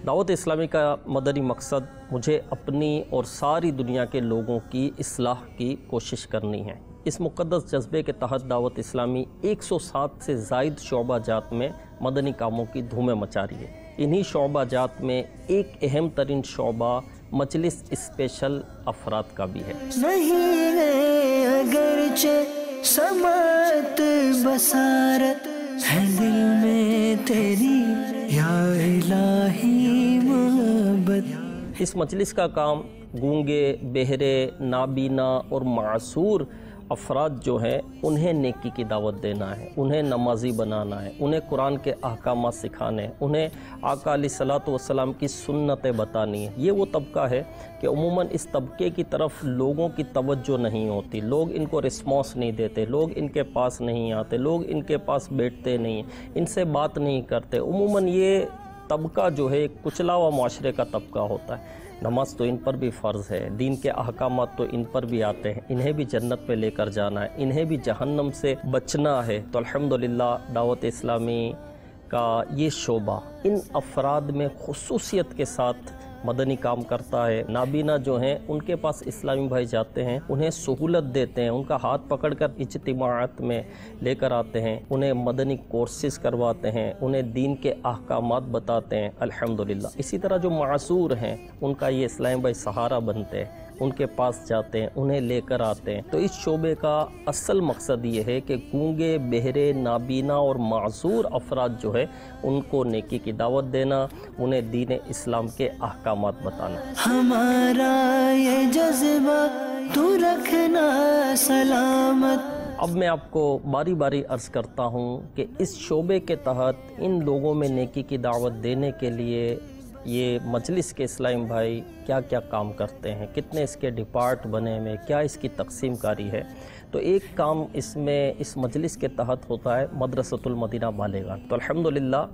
دعوت اسلامی کا مدنی مقصد مجھے اپنی اور ساری دنیا کے لوگوں کی اصلاح کی کوشش کرنی ہے۔ اس مقدس جذبے کے تحت دعوت اسلامی 107 سے زائد شعبہ جات میں مدنی کاموں کی دھومیں مچا رہی ہے۔ انہی شعبہ جات میں ایک اہم ترین شعبہ مجلس اسپیشل افراد کا بھی ہے۔ نہیں ہے اگرچہ سماعت بصارت ہے دل میں تیری یا الہی محبت۔ اس مجلس کا کام گونگے، بہرے، نابینا اور معذور افراد جو ہیں انہیں نیکی کی دعوت دینا ہے، انہیں نمازی بنانا ہے، انہیں قرآن کے احکامات سکھانے ہیں، انہیں آقا علیہ الصلوۃ والسلام کی سنتیں بتانی ہیں۔ یہ وہ طبقہ ہے کہ عموماً اس طبقے کی طرف لوگوں کی توجہ نہیں ہوتی، لوگ ان کو رسپانس نہیں دیتے، لوگ ان کے پاس نہیں آتے، لوگ ان کے پاس بیٹھتے نہیں، ان سے بات نہیں کرتے۔ عموماً یہ طبقہ جو ہے ایک کچلا ہوا معاشرے کا طبقہ ہوتا ہے۔ نماز تو ان پر بھی فرض ہے، دین کے احکامات تو ان پر بھی آتے ہیں، انہیں بھی جنت پہ لے کر جانا ہے، انہیں بھی جہنم سے بچنا ہے۔ تو الحمدللہ دعوت اسلامی کا یہ شعبہ ان افراد میں خصوصیت کے ساتھ مدنی کام کرتا ہے۔ نابینا جو ہیں ان کے پاس اسلامی بھائی جاتے ہیں، انہیں سہولت دیتے ہیں، ان کا ہاتھ پکڑ کر اجتماعات میں لے کر آتے ہیں، انہیں مدنی کورسز کرواتے ہیں، انہیں دین کے احکامات بتاتے ہیں الحمدللہ۔ اسی طرح جو معذور ہیں ان کا یہ اسلامی بھائی سہارا بنتے ہیں، ان کے پاس جاتے ہیں، انہیں لے کر آتے ہیں۔ تو اس شعبے کا اصل مقصد یہ ہے کہ گونگے، بہرے، نابینا اور معذور افراد جو ہے ان کو نیکی کی دعوت دینا، انہیں دین اسلام کے احکامات بتانا۔ ہمارا یہ جذبہ تو رکھنا سلامت۔ اب میں آپ کو باری باری عرض کرتا ہوں کہ اس شعبے کے تحت ان لوگوں میں نیکی کی دعوت دینے کے لیے یہ مجلس کے اسلامی بھائی کیا کیا کام کرتے ہیں، کتنے اس کے ڈپارٹ بنے ہوئے، کیا اس کی تقسیم کاری ہے۔ تو ایک کام اس میں اس مجلس کے تحت ہوتا ہے مدرسۃ المدینہ بالغان۔ تو الحمدللہ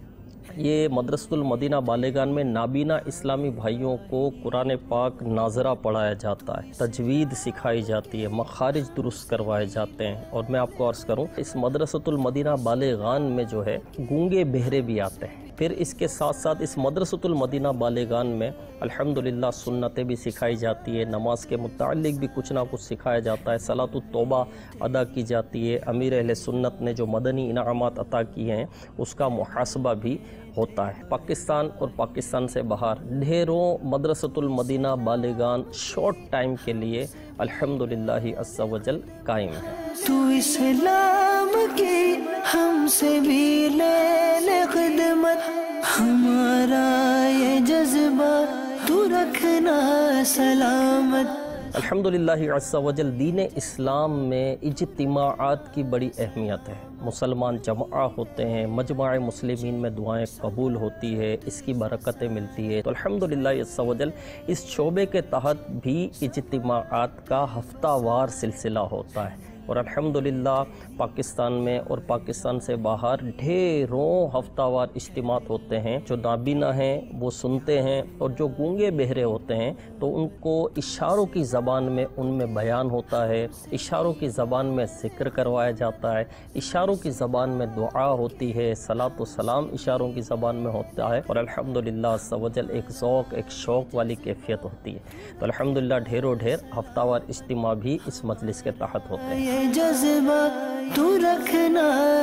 یہ مدرسۃ المدینہ بالغان میں نابینا اسلامی بھائیوں کو قرآن پاک ناظرہ پڑھایا جاتا ہے، تجوید سکھائی جاتی ہے، مخارج درست کروائے جاتے ہیں۔ اور میں آپ کو عرض کروں اس مدرسۃ المدینہ بالغان میں جو ہے گونگے بہرے بھی آتے ہیں۔ پھر اس کے ساتھ ساتھ اس مدرسۃ المدینہ بالغان میں الحمدللہ سنتیں بھی سکھائی جاتی ہے، نماز کے متعلق بھی کچھ نہ کچھ سکھایا جاتا ہے، صلاۃ التوبہ ادا کی جاتی ہے، امیر اہل سنت نے جو مدنی انعامات عطا کیے ہیں اس کا محاسبہ بھی ہوتا ہے۔ پاکستان اور پاکستان سے باہر ڈھیروں مدرسۃ المدینہ بالغان شارٹ ٹائم کے لیے الحمدللہ عز و جل قائم ہے۔ تو اسلام کی ہم سے بھی لے لے خدمت، ہمارا یہ جذبہ تو رکھنا سلامت۔ الحمدللہ عز و جل دین اسلام میں اجتماعات کی بڑی اہمیت ہے۔ مسلمان جمع ہوتے ہیں، مجمع مسلمین میں دعائیں قبول ہوتی ہے، اس کی برکتیں ملتی ہے۔ تو الحمدللہ عز و جل اس شعبے کے تحت بھی اجتماعات کا ہفتہ وار سلسلہ ہوتا ہے، اور الحمدللہ پاکستان میں اور پاکستان سے باہر ڈھیروں ہفتہ وار اجتماعات ہوتے ہیں۔ جو نابینا ہیں وہ سنتے ہیں، اور جو گونگے بہرے ہوتے ہیں تو ان کو اشاروں کی زبان میں ان میں بیان ہوتا ہے، اشاروں کی زبان میں ذکر کروایا جاتا ہے، اشاروں کی زبان میں دعا ہوتی ہے، صلاۃ و سلام اشاروں کی زبان میں ہوتا ہے، اور الحمدللہ عز و جل ایک ذوق، ایک شوق والی کیفیت ہوتی ہے۔ تو الحمدللہ ڈھیروں ڈھیر ہفتہ وار اجتماع بھی اس مجلس کے تحت ہوتے ہیں۔ یہ جذبہ تو رکھنا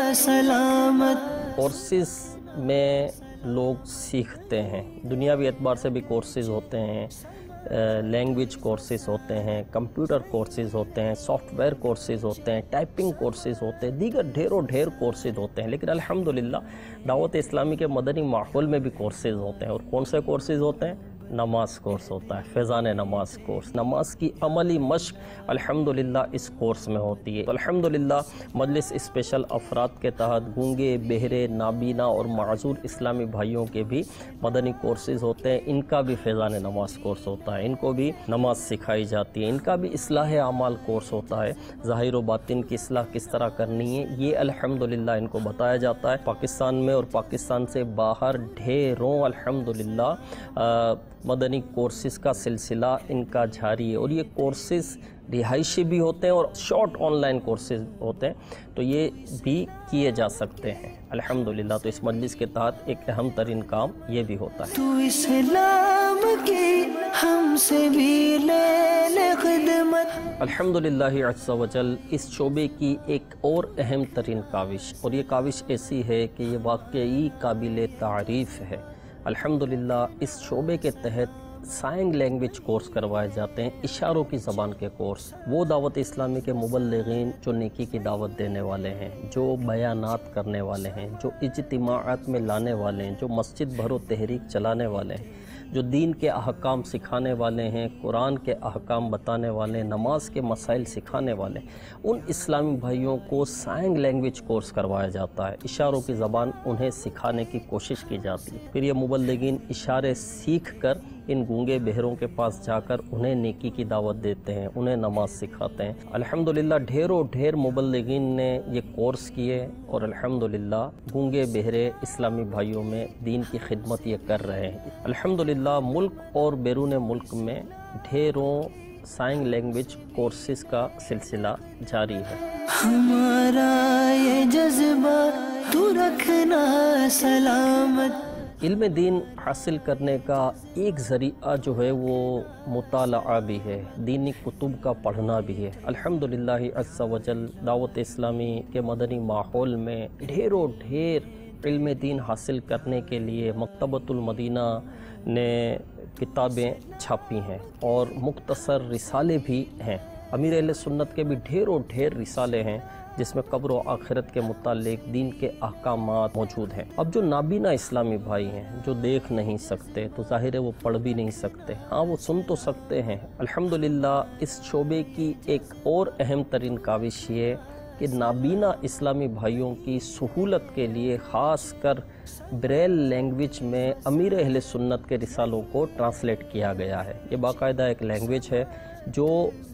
سلامت۔ کورسز میں لوگ سیکھتے ہیں، دنیاوی اعتبار سے بھی کورسز ہوتے ہیں، لینگویج کورسز ہوتے ہیں، کمپیوٹر کورسز ہوتے ہیں، سافٹ ویئر کورسز ہوتے ہیں، ٹائپنگ کورسز ہوتے ہیں، دیگر ڈھیروں ڈھیر کورسز ہوتے ہیں۔ لیکن الحمدللہ دعوت اسلامی کے مدنی ماحول میں بھی کورسز ہوتے ہیں، اور کون سے کورسز ہوتے ہیں؟ نماز کورس ہوتا ہے، فیضان نماز کورس، نماز کی عملی مشق الحمدللہ اس کورس میں ہوتی ہے۔ تو الحمدللہ مجلس اسپیشل افراد کے تحت گونگے، بہرے، نابینا اور معذور اسلامی بھائیوں کے بھی مدنی کورسز ہوتے ہیں، ان کا بھی فیضان نماز کورس ہوتا ہے، ان کو بھی نماز سکھائی جاتی ہے، ان کا بھی اصلاح اعمال کورس ہوتا ہے، ظاہر و باطن کی اصلاح کس طرح کرنی ہے یہ الحمدللہ ان کو بتایا جاتا ہے۔ پاکستان میں اور پاکستان سے باہر ڈھیروں الحمدللہ मदनी कोर्सेज़ का सिलसिला इनका जारी है, और ये कोर्सेज़ रिहाइशी भी होते हैं और शॉर्ट ऑनलाइन कोर्सेज़ होते हैं, तो ये भी किए जा सकते हैं अल्हम्दुलिल्लाह। तो इस मजलिस के तहत एक अहम तरीन काम ये भी होता है। तू इस्लाम की हमसे भी ले खिदमत। अल्हम्दुलिल्लाह अज़्ज़ा वजल इस शोबे की एक और अहम तरीन काविश, और ये काविश ऐसी है कि ये वाकई काबिल तारीफ़ है। अल्हम्दुलिल्लाह इस शोबे के तहत साइन लैंग्वेज कोर्स करवाए जाते हैं, इशारों की ज़बान के कोर्स। वो दावत इस्लामी के मुबल्लिगीन जो नेकी की दावत देने वाले हैं, जो बयानात करने वाले हैं, जो इज्तिमाआत में लाने वाले हैं, जो मस्जिद भरो तहरीक चलाने वाले हैं, जो दीन के अहकाम सिखाने वाले हैं, कुरान के अहकाम बताने वाले, नमाज के मसाइल सिखाने वाले, उन इस्लामी भाइयों को साइन लैंग्वेज कोर्स करवाया जाता है। इशारों की ज़बान उन्हें सिखाने की कोशिश की जाती है। फिर ये मुबल्लिगीन इशारे सीख कर इन गूंगे बहरों के पास जाकर उन्हें नेकी की दावत देते हैं, उन्हें नमाज सिखाते हैं। अल्हम्दुलिल्लाह ढेर मुबल्लिगीन ने ये कोर्स किए, और अल्हम्दुलिल्लाह गूंगे बहरे इस्लामी भाइयों में दीन की खिदमत ये कर रहे हैं। अल्हम्दुलिल्लाह मुल्क और बैरून मुल्क में ढेरों साइन लैंग्वेज कोर्सेज़ का सिलसिला जारी है। हमारा ये जज्बा तू रखना सलामत। इल्म दीन हासिल करने का एक ज़रिया जो है वो मुताला भी है, दीनी कुतुब का पढ़ना भी है। अल्हम्दुलिल्लाह अज़्ज़ा वजल दावत इस्लामी के मदनी माहौल में ढेर इल्म दीन हासिल करने के लिए मकतबतुल मदीना ने किताबें छापी हैं, और मुख्तसर रिसाले भी हैं। अमीर अहले सुन्नत के भी ढेर रिसाले हैं जिसमें कब्र व आखिरत के मुतालिक दीन के अहकामात मौजूद हैं। अब जो नाबीना इस्लामी भाई हैं, जो देख नहीं सकते, तो ज़ाहिर है वो पढ़ भी नहीं सकते, हाँ वो सुन तो सकते हैं। अल्हम्दुलिल्लाह इस शोबे की एक और अहम तरीन काविश ये कि नाबीना इस्लामी भाइयों की सहूलत के लिए ख़ास कर ब्रेल लैंग्वेज में अमीर अहले सुन्नत के रिसालों को ट्रांसलेट किया गया है। ये बाकायदा एक लैंग्वेज है जो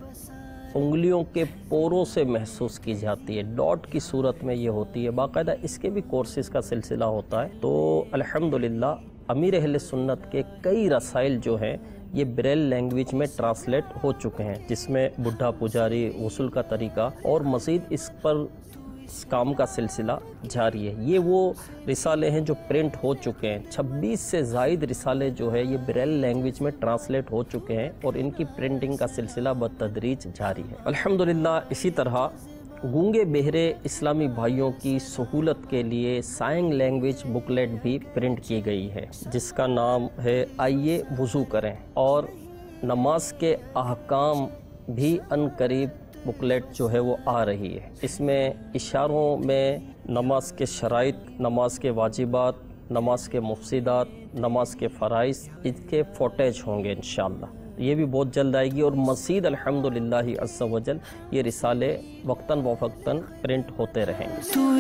उंगलियों के पोरों से महसूस की जाती है, डॉट की सूरत में ये होती है। बाकायदा इसके भी कोर्सेज़ का सिलसिला होता है। तो अल्हम्दुलिल्लाह अमीर अहले सुन्नत के कई रसाइल जो हैं ये ब्रेल लैंग्वेज में ट्रांसलेट हो चुके हैं, जिसमें बुढ़ा पुजारी, गुस्ल का तरीका, और मज़ीद इस पर इस काम का सिलसिला जारी है। ये वो रिसाले हैं जो प्रिंट हो चुके हैं। 26 से ज़ायद रिसाले जो है ये ब्रेल लैंग्वेज में ट्रांसलेट हो चुके हैं, और इनकी प्रिंटिंग का सिलसिला बतदरीज जारी है। अल्हम्दुलिल्लाह इसी तरह गूंगे बहरे इस्लामी भाइयों की सहूलत के लिए साइन लैंग्वेज बुकलेट भी प्रिंट की गई है, जिसका नाम है आइए वुज़ू करें, और नमाज के अहकाम भी अनकरीब बुकलेट जो है वो आ रही है। इसमें इशारों में नमाज के शराइत, नमाज के वाजिबात, नमाज के मुफसिदात, नमाज के फ़राइज़, इसके फोटेज होंगे इंशाअल्लाह। ये भी बहुत जल्द आएगी, और मज़ीद अल्हम्दुलिल्लाह अज़्ज़ा वजल ये रिसाले वक्तन व वक्तन प्रिंट होते रहेंगे। तू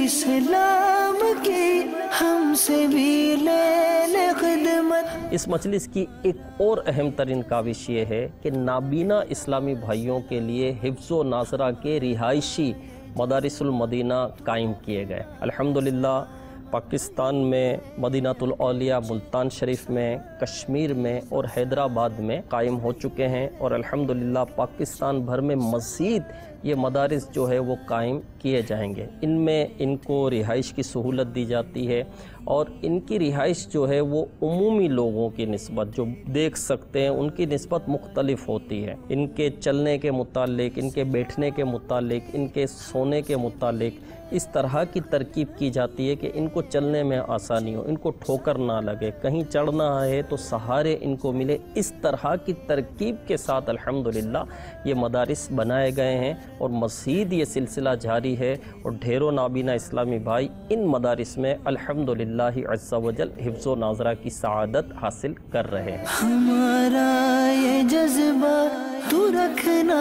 इस्लाम की हमसे भी ले खिदमत। इस मजलिस की एक और अहम तरीन काविश ये है कि नाबीना इस्लामी भाइयों के लिए हिफ्ज़ व नाज़रा के रिहायशी मदारिसुल मदीना कायम किए गए। अल्हम्दुलिल्लाह पाकिस्तान में मदीनातुल औलिया मुल्तान शरीफ में, कश्मीर में और हैदराबाद में कायम हो चुके हैं, और अल्हम्दुलिल्लाह पाकिस्तान भर में मज़ीद ये मदारिस जो है वो कायम किए जाएंगे। इनमें इनको रिहाइश की सहूलत दी जाती है, और इनकी रिहाइश जो है वो उमूमी लोगों की निस्बत जो देख सकते हैं उनकी निस्बत मुख्तलिफ होती है। इनके चलने के मुतालिक, इनके बैठने के मुतालिक, इनके सोने के मुतालिक इस तरह की तरकीब की जाती है कि इनको चलने में आसानी हो, इनको ठोकर ना लगे, कहीं चढ़ना है तो सहारे इनको मिले। इस तरह की तरकीब के साथ अल्हम्दुलिल्लाह ये मदारिस बनाए गए हैं, और मज़ीद ये सिलसिला जारी है, और ढेरों नाबीना इस्लामी भाई इन मदारिस में अल्हम्दुलिल्लाह अज़्ज़ा वजल हिफ्ज़ व नाज़रा की सआदत हासिल कर रहे हैं। हमारा ये जज्बा तू रखना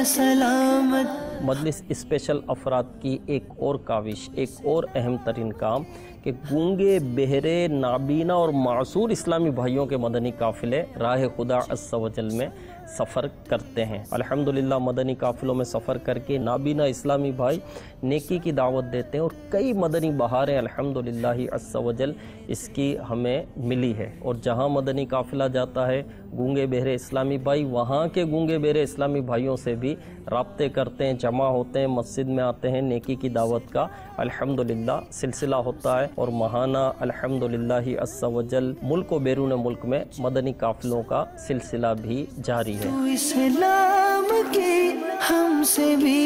सलामत। मजलिस स्पेशल अफराद की एक और काविश, एक और अहम तरीन काम कि गूंगे बहरे नाबीना और मासूर इस्लामी भाइयों के मदनी काफ़िले राह खुदा अज़्ज़ा वजल में सफ़र करते हैं। अल्हम्दुलिल्लाह मदनी काफ़िलों में सफ़र करके नाबीना इस्लामी भाई नेकी की दावत देते हैं और कई मदनी बहारें अल्हम्दुलिल्लाह अज़्ज़ व जल इसकी हमें मिली है। और जहाँ मदनी काफ़िला जाता है गूंगे बहरे इस्लामी भाई वहाँ के गूंगे बहरे इस्लामी भाइयों से भी राब्ते करते हैं, जमा होते हैं, मस्जिद में आते हैं, नेकी की दावत का अल्हम्दुलिल्लाह सिलसिला होता है। और महाना अल्हम्दुलिल्लाह अज़्ज़ व जल मुल्क व बैरून मुल्क में मदनी काफ़िलों का सिलसिला भी जारी है। तू इस्लाम की हमसे भी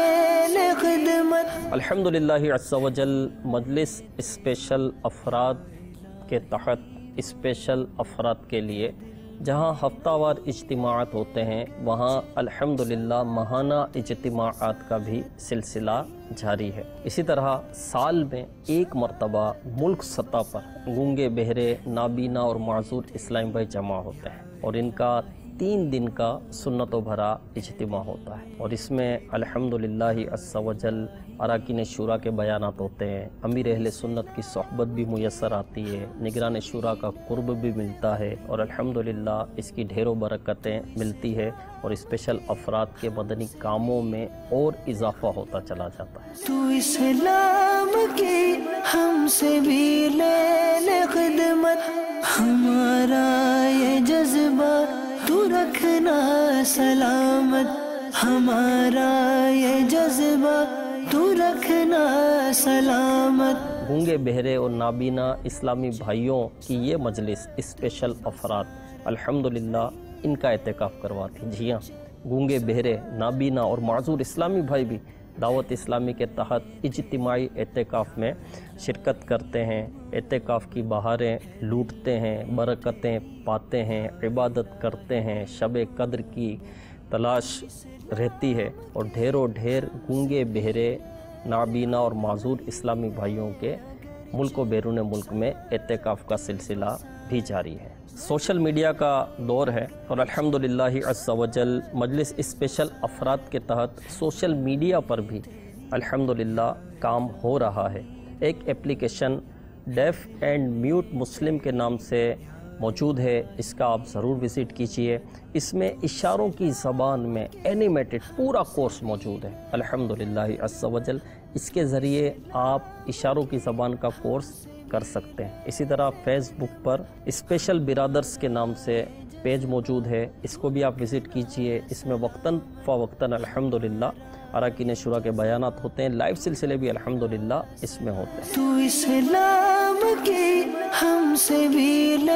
ले खिदमत। अल्हम्दुलिल्लाह अज़्ज़ व जल मजलिस स्पेशल अफराद के तहत स्पेशल अफराद के लिए जहाँ हफ्तावार इज्तिमाआत होते हैं वहाँ अल्हम्दुलिल्लाह माहाना इज्तिमाआत का भी सिलसिला जारी है। इसी तरह साल में एक मरतबा मुल्क सतह पर गूंगे बहरे नाबीना और माजूर इस्लामी भाई जमा होते हैं और इनका 3 दिन का सुन्नतों भरा इज्तिमा होता है। और इसमें अल्हम्दुलिल्लाह अज़्ज़ व जल अराकीन शूरा के बयानात होते हैं, अमीर अहले सुन्नत की सोहबत भी मुयस्सर आती है, निगरान शूरा का कुर्ब भी मिलता है और अल्हम्दुलिल्लाह इसकी ढेरों बरकतें मिलती है और स्पेशल अफराद के मदनी कामों में और इजाफा होता चला जाता है। तू इस्लाम की हमसे भी ले खिदमत। हमारा ये जज्बा तू रखना सलामत। हमारा ये जज्बा तू रखना सलामत। गूंगे बहरे और नाबीना इस्लामी भाइयों की ये मजलिस स्पेशल अफराद अल्हम्दुलिल्लाह इनका एहतिकाफ करवाती। जी हाँ, गूंगे बहरे नाबीना और माजूर इस्लामी भाई भी दावत इस्लामी के तहत इज्तिमाई एहतिकाफ में शिरकत करते हैं, एहतिकाफ की बहारें लूटते हैं, बरकतें पाते हैं, इबादत करते हैं, शब कद्र की तलाश रहती है और ढेरों ढेर गूंगे बहरे नाबीना और माजूर इस्लामी भाइयों के मुल्क व बैरून मुल्क में एहतिकाफ का सिलसिला भी जारी है। सोशल मीडिया का दौर है और अल्हम्दुलिल्लाह अज़्ज़ व जल मजलिस स्पेशल अफराद के तहत सोशल मीडिया पर भी अल्हम्दुलिल्लाह काम हो रहा है। एक application deaf and mute Muslim के नाम से मौजूद है, इसका आप ज़रूर विज़िट कीजिए। इसमें इशारों की ज़बान में एनिमेटेड पूरा कोर्स मौजूद है अल्हम्दुलिल्लाह अज़्ज़ व जल। इसके ज़रिए आप इशारों की ज़बान का कोर्स कर सकते हैं। इसी तरह फेसबुक पर स्पेशल बिरादर्स के नाम से पेज मौजूद है, इसको भी आप विज़िट कीजिए। इसमें वक्तन फ़वक्तन अल्हम्दुलिल्लाह अराकीन शुरा के बयानात होते हैं, लाइव सिलसिले भी अल्हम्दुलिल्लाह इसमें होते हैं। तू इस्लाम की हमसे भी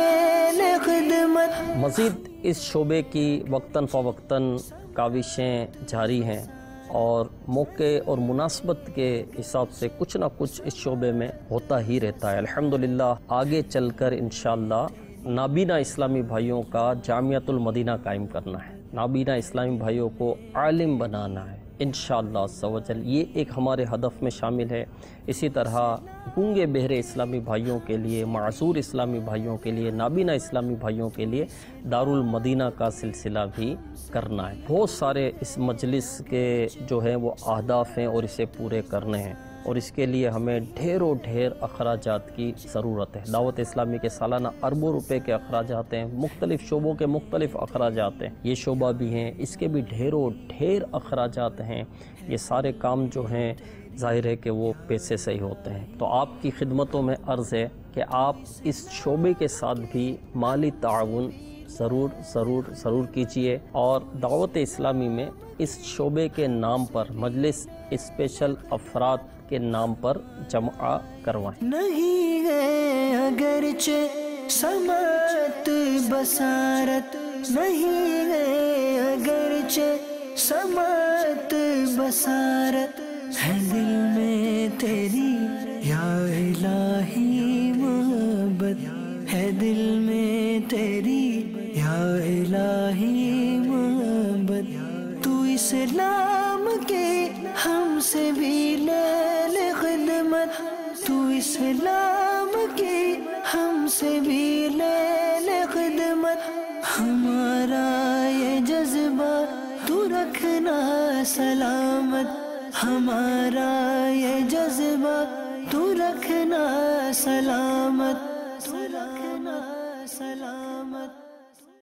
ले खिदमत। मज़ीद इस शोबे की वक्तन फ़वक्तन काविशें जारी हैं और मौके और मुनासबत के हिसाब से कुछ ना कुछ इस शोबे में होता ही रहता है। अल्हम्दुलिल्लाह आगे चलकर इंशाअल्लाह नाबीना इस्लामी भाइयों का जामियातुल मदीना कायम करना है, नाबीना इस्लामी भाइयों को आलिम बनाना है इंशाअल्लाह अज़्ज़ व जल। ये एक हमारे हदफ में शामिल है। इसी तरह गूंगे बहरे इस्लामी भाइयों के लिए, माज़ूर इस्लामी भाइयों के लिए, नाबीना इस्लामी भाइयों के लिए दारुल मदीना का सिलसिला भी करना है। बहुत सारे इस मजलिस के जो हैं वो अहदाफ हैं और इसे पूरे करने हैं और इसके लिए हमें ढेरों ढेर अखराजात की ज़रूरत है। दावत इस्लामी के सालाना अरबों रुपए के अखराजात हैं, मुख्तलिफ़ शोबों के मुख्तलिफ़ अखराजात हैं, ये शोबा भी हैं, इसके भी ढेरों ढेर अखराजात हैं। ये सारे काम जो हैं ज़ाहिर है कि वो पैसे से ही होते हैं। तो आपकी खिदमतों में अर्ज़ है कि आप इस शोबे के साथ भी माली ताउन ज़रूर कीजिए और दावत इस्लामी में इस शोबे के नाम पर मजलिस स्पेशल अफराद के नाम पर जमा करवाएं। नहीं है अगरचे समात बसारत, नहीं है अगरचे समात बसारत, है दिल में तेरी या इलाही मोहब्बत, है दिल में तेरी या इलाही मोहब्बत। तू इस्लाम के हमसे भी ले खिदमत। तू इस्लाम के हमसे भी ले खिदमत। हमारा ये जज्बा तू रखना सलामत। हमारा ये जज्बा तू रखना सलामत। तू रखना सलामत।